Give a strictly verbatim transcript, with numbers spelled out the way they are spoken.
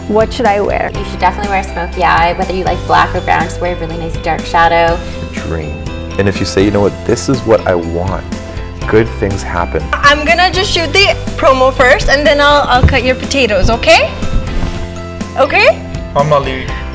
What should I wear? You should definitely wear a smoky eye, whether you like black or brown, just wear a really nice dark shadow. Dream. And if you say, you know what, this is what I want, good things happen. I'm gonna just shoot the promo first and then I'll, I'll cut your potatoes, okay? Okay? I'm not leaving.